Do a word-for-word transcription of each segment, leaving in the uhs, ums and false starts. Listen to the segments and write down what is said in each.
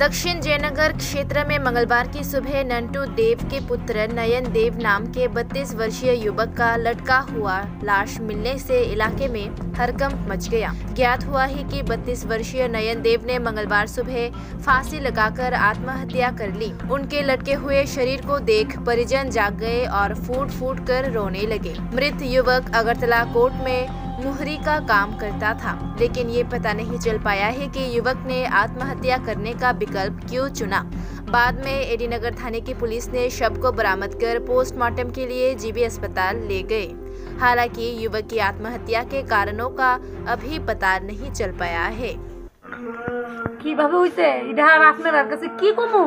दक्षिण जयनगर क्षेत्र में मंगलवार की सुबह नंटू देव के पुत्र नयन देव नाम के बत्तीस वर्षीय युवक का लटका हुआ लाश मिलने से इलाके में हड़कंप मच गया। ज्ञात हुआ है कि बत्तीस वर्षीय नयन देव ने मंगलवार सुबह फांसी लगाकर आत्महत्या कर ली। उनके लटके हुए शरीर को देख परिजन जाग गए और फूट फूट कर रोने लगे। मृत युवक अगरतला कोर्ट में मुहरी का काम करता था, लेकिन ये पता नहीं चल पाया है कि युवक ने आत्महत्या करने का विकल्प क्यों चुना। बाद में एडी नगर थाने की पुलिस ने शव को बरामद कर पोस्टमार्टम के लिए जीबी अस्पताल ले गए। हालांकि युवक की आत्महत्या के कारणों का अभी पता नहीं चल पाया है। কিভাবে হইছে এটা আর আপনার কাছে কি কমু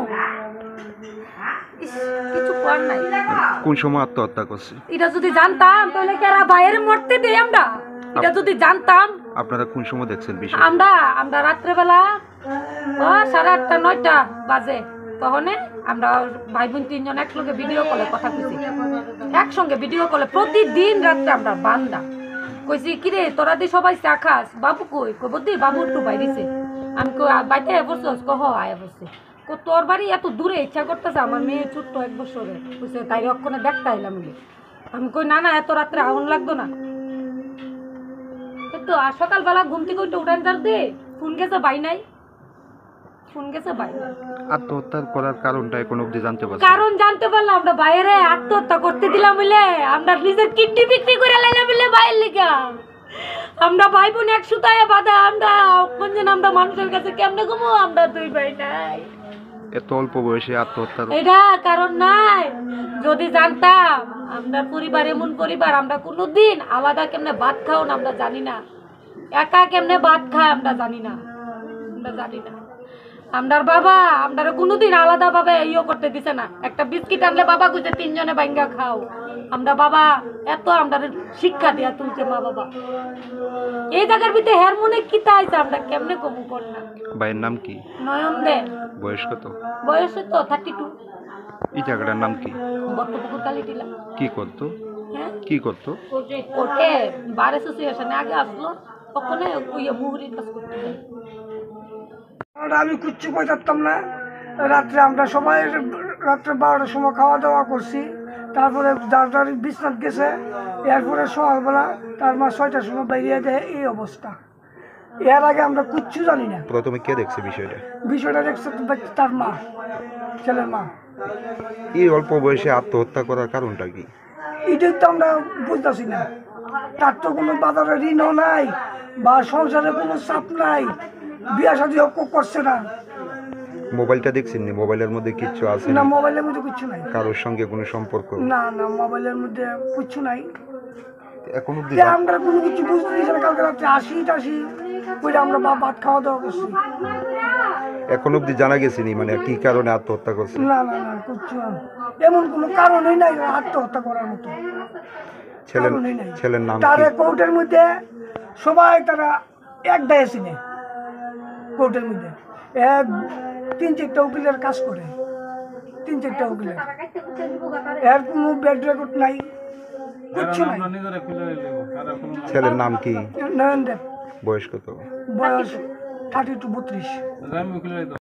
কিছু কর নাই। কোন সময় আত্মহত্যা করছে এটা যদি জানতাম তাহলে কি আর বাইরে মরতে দেই আমরা। এটা যদি জানতাম। আপনারা কোন সময় দেখছেন বিষয়? আমরা আমরা রাত্রে বেলা ও সাড়ে আটটা নয়টা বাজে তখন আমরা ভাই বোন তিনজন একসঙ্গে ভিডিও কলে কথা কইছি। একসঙ্গে ভিডিও কলে প্রতিদিন রাতে আমরা বান্দা কইছি কিরে তোরা দি সবাই চা খাস, বাবু কই কই বদি বাবু একটু বাইরেছে। আমি কই বাইতে বসছস কহ আয়া বসছে কো তোর বাড়ি এত দূরে ইচ্ছা করতেছে আমার মেয়ে ছোট্ট এক বছরের কইছে তাই রক্ষণে দেখতে আইলাম বলে। আমি কই না না এত রাত্রে আগুন লাগতো না। কিন্তু আর সকালবেলা ঘুম থেকে উঠে উঠান তার দে ফোন গেছে বাই নাই ফোন গেছে বাই নাই। আত্মহত্যা করার কারণটা এখন অবধি জানতে পারছি কারণ জানতে পারলাম আমরা বাইরে আত্মহত্যা করতে দিলাম বলে আমরা নিজের কিডনি বিক্রি করে লাইলাম বলে বাইরে লিখা আমরা ভাই বোন এক সুতায় বাঁধা আমরা কোনদিন আমরা মানুষের কাছে কেমনে ঘুমো আমরা দুই ভাই নাই। এত অল্প বয়সে আত্মহত্যা এটা কারণ নাই। যদি জানতাম আমরা পরিবার এমন পরিবার আমরা কোনোদিন আলাদা কেমনে ভাত খাও না আমরা জানি না, একা কেমনে ভাত খায় আমরা জানি না, আমরা জানি না। আমরার বাবা আমরা কোনোদিন আলাদা ভাবে ইয়ে করতে দিছে না। একটা বিস্কিট আনলে বাবা কইছে তিনজনে ভাঙ্গা খাও। আমরা বাবা এত আমরা শিক্ষা দিয়া তুলছে মা বাবা। এই জায়গার ভিতরে হের মনে কি তাইছে আমরা কেমনে কমু কর না। ভাইয়ের নাম কি? নয়ন দে। বয়স কত? বয়স তো থার্টি টু। এই জায়গাটার নাম কি? বত্তপুকুর কালীটিলা। কি করতো? হ্যাঁ কি করতো? কোর্টে বার অ্যাসোসিয়েশনে আগে আসলো ওখানে ওই মুহুরির কাজ করতে। আমি কিচ্ছু কইতাম না। রাত্রে আমরা সবাই রাত্রে বারোটার সময় খাওয়া দাওয়া করছি। তারপরে যার যার বিছনাথ গেছে। এরপরে সকালবেলা তার মা ছয়টার সময় বেরিয়ে দেয় এই অবস্থা। এর আগে আমরা কিচ্ছু জানি না। প্রথমে কে দেখছে বিষয়টা? বিষয়টা দেখছে তার মা, ছেলের মা। এই অল্প বয়সে আত্মহত্যা করার কারণটা কি? এটাই তো আমরা বুঝতেছি না। তার তো কোনো বাজারে ঋণও নাই বা সংসারে কোনো চাপ নাই, বিয়া শাদী করছে না। মোবাইলটা দেখছেন নি? মোবাইলের মধ্যে কিচ্ছু আছে না, মোবাইলের মধ্যে কিছু নাই। কারোর সঙ্গে কোনো সম্পর্ক না না মোবাইলের মধ্যে কিছু নাই। এখন অবধি আমরা কোনো কিছু বুঝতে দিচ্ছি না। কালকে রাত্রে আসি টাসি ওইটা আমরা বা ভাত খাওয়া দাওয়া করছি। এখন অবধি জানা গেছে নি মানে কি কারণে আত্মহত্যা করছে? না না না কিচ্ছু এমন কোনো কারণই নাই আত্মহত্যা করার মতো। ছেলের ছেলের নাম তার কি? কোর্টের মধ্যে সবাই তারা এক দায়ে চিনে। কোর্টের মধ্যে এক তিন চারটা উকিলের কাজ করে, তিন চারটা উকিলের। এর কোনো ব্যাড রেকর্ড নাই, কিচ্ছু নাই। ছেলের নাম কি? নয়ন দেব। বয়স কত? বয়স থার্টি টু বত্রিশ।